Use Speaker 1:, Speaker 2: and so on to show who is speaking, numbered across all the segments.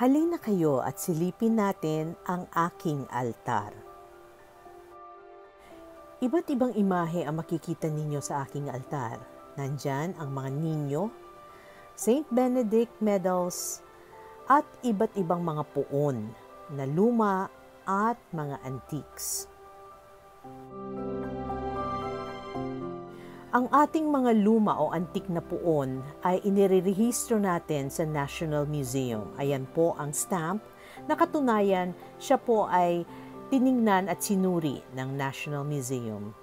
Speaker 1: Halina kayo at silipin natin ang aking altar. Iba't ibang imahe ang makikita ninyo sa aking altar. Nandyan ang mga ninyo, Saint Benedict medals, at iba't ibang mga puon na luma at mga antiques. Ang ating mga luma o antik na puon ay inirerehistro natin sa National Museum. Ayan po ang stamp na katunayan siya po ay tiningnan at sinuri ng National Museum.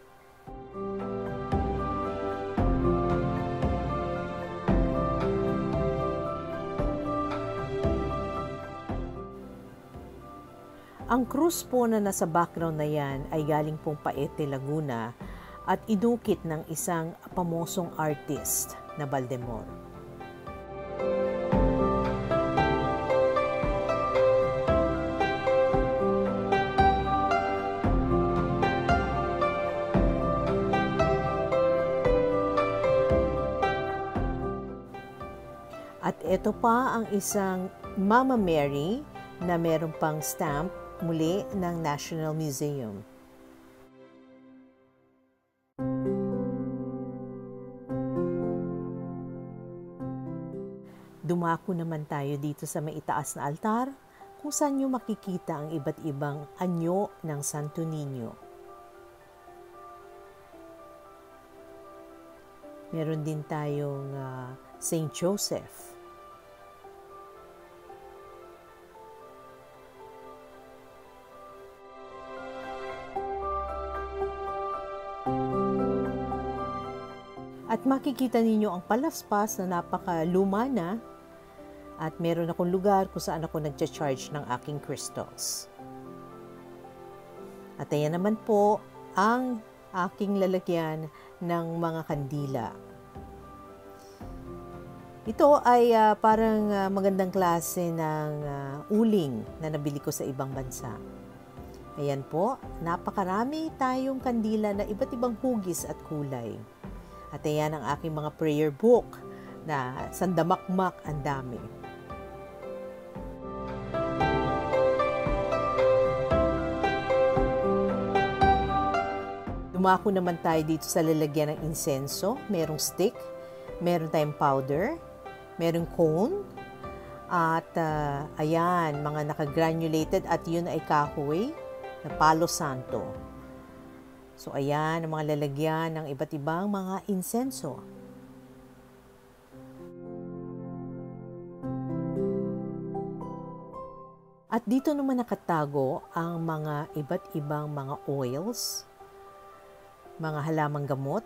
Speaker 1: Ang krus po na nasa background na yan ay galing pong Paete, Laguna at idukit ng isang pamosong artist na Baldemor. At ito pa ang isang Mama Mary na meron pang stamp muli ng National Museum. Dumako naman tayo dito sa maitaas na altar kung saan nyo makikita ang iba't ibang anyo ng Santo Niño. Meron din tayong Saint Joseph. At makikita ninyo ang palaspas na napakaluma na at meron akong lugar kung saan ako nagcha-charge ng aking crystals. At ayan naman po ang aking lalagyan ng mga kandila. Ito ay parang magandang klase ng uling na nabili ko sa ibang bansa. Ayan po, napakarami tayong kandila na iba't ibang hugis at kulay. At ayan ang aking mga prayer book na sandamakmak ang dami. Dumako naman tayo dito sa lalagyan ng insenso. Merong stick, meron tayong powder, merong cone, at ayan, mga naka-granulated at yun ay kahoy na palo santo. So, ayan ang mga lalagyan ng iba't ibang mga insenso. At dito naman nakatago ang mga iba't ibang mga oils, mga halamang gamot,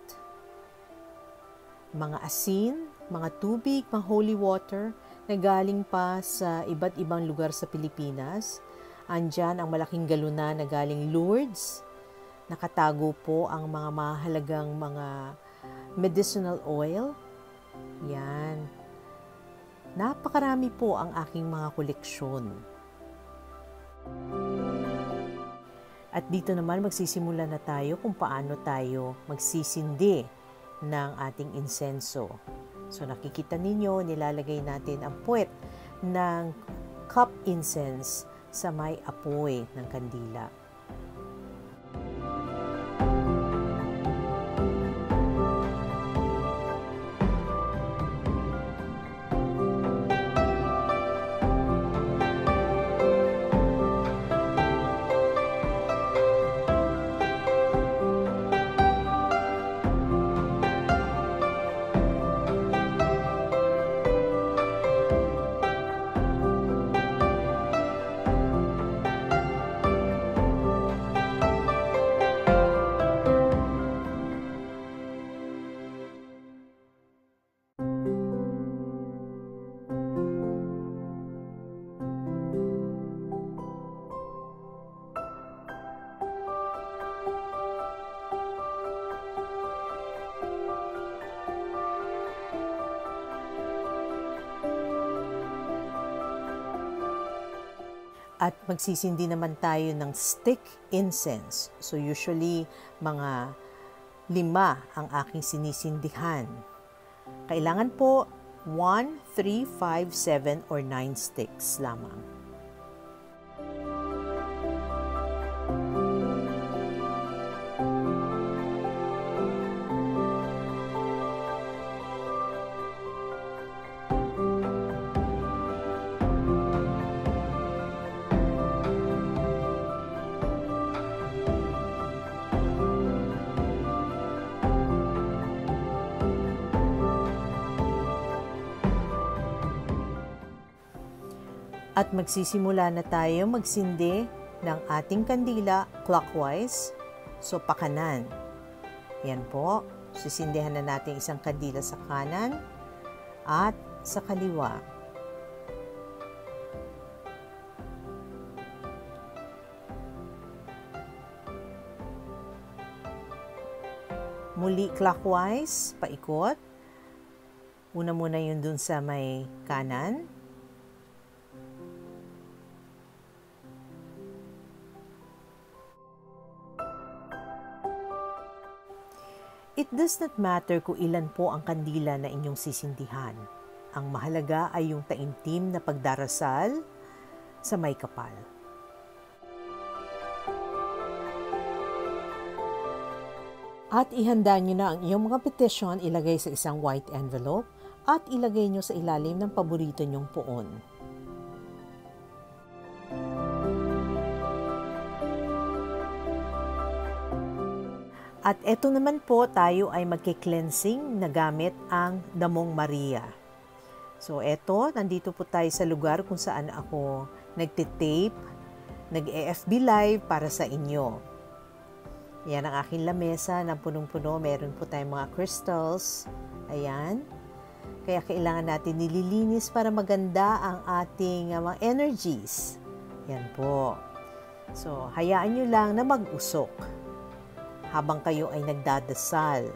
Speaker 1: mga asin, mga tubig, mga holy water na galing pa sa iba't ibang lugar sa Pilipinas. Andyan ang malaking galunan na galing Lourdes. Nakatago po ang mga mahalagang mga medicinal oil. Yan. Napakarami po ang aking mga koleksyon. At dito naman magsisimula na tayo kung paano tayo magsisindi ng ating insenso. So nakikita ninyo, nilalagay natin ang puwet ng cup incense sa may apoy ng kandila. At magsisindi naman tayo ng stick incense. So usually, mga 5 ang aking sinisindihan. Kailangan po 1, 3, 5, 7, or 9 sticks lamang. At magsisimula na tayo magsindi ng ating kandila clockwise. So, pakanan. Yan po. Sisindihan na natin isang kandila sa kanan at sa kaliwa. Muli clockwise, paikot. Una muna yun dun sa may kanan. It does not matter kung ilan po ang kandila na inyong sisindihan. Ang mahalaga ay yung taimtim na pagdarasal sa may kapal. At ihanda nyo na ang iyong mga petisyon, ilagay sa isang white envelope at ilagay nyo sa ilalim ng paborito nyong puon. At eto naman po, tayo ay magki-cleansing na gamit ang damong Maria. So eto, nandito po tayo sa lugar kung saan ako nagtitape, nag-AFB live para sa inyo. Yan ang aking lamesa na punong-puno. Meron po tayong mga crystals. Ayan. Kaya kailangan natin nililinis para maganda ang ating mga energies. Yan po. So, hayaan nyo lang na mag-usok habang kayo ay nagdadasal.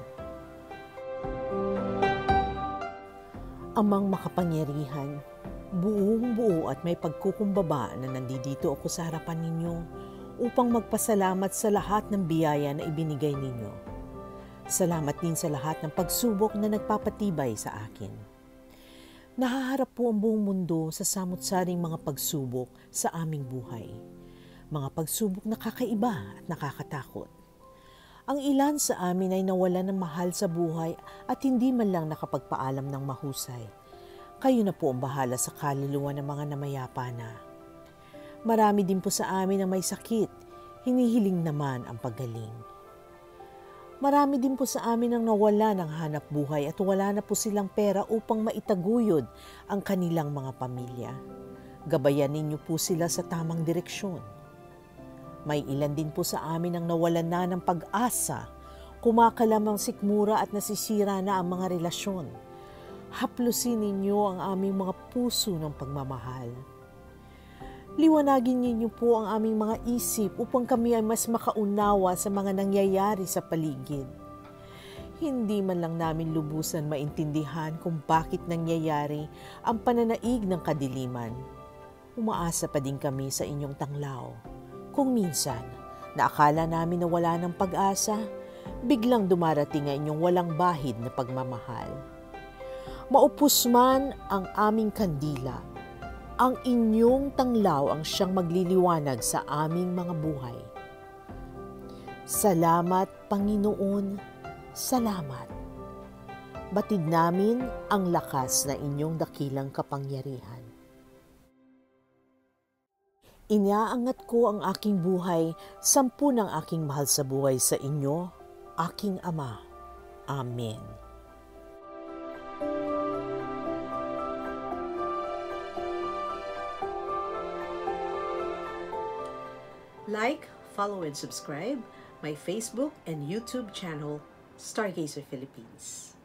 Speaker 1: Amang makapangyarihan, buong-buo at may pagkukumbaba na nandito ako sa harapan ninyo upang magpasalamat sa lahat ng biyaya na ibinigay ninyo. Salamat din sa lahat ng pagsubok na nagpapatibay sa akin. Nahaharap po ang buong mundo sa samut-saring mga pagsubok sa aming buhay. Mga pagsubok na kakaiba at nakakatakot. Ang ilan sa amin ay nawalan ng mahal sa buhay at hindi man lang nakapagpaalam ng mahusay. Kayo na po ang bahala sa kaluluwa ng mga namayapa na. Marami din po sa amin ang may sakit, hinihiling naman ang paggaling. Marami din po sa amin ang nawala ng hanap buhay at wala na po silang pera upang maitaguyod ang kanilang mga pamilya. Gabayan ninyo po sila sa tamang direksyon. May ilan din po sa amin ang nawalan na ng pag-asa, kumakalamang sikmura at nasisira na ang mga relasyon. Haplusin ninyo ang aming mga puso ng pagmamahal. Liwanagin ninyo po ang aming mga isip upang kami ay mas makaunawa sa mga nangyayari sa paligid. Hindi man lang namin lubusan maintindihan kung bakit nangyayari ang pananaig ng kadiliman. Umaasa pa din kami sa inyong tanglaw. Kung minsan, naakala namin na wala ng pag-asa, biglang dumarating ang inyong walang bahid na pagmamahal. Maupos man ang aming kandila, ang inyong tanglaw ang siyang magliliwanag sa aming mga buhay. Salamat, Panginoon, salamat. Batid namin ang lakas na inyong dakilang kapangyarihan. Inaangat ko ang aking buhay, 10 ng aking mahal sa buhay sa inyo, aking Ama. Amen. Like, follow, and subscribe my Facebook and YouTube channel, Stargazer Philippines.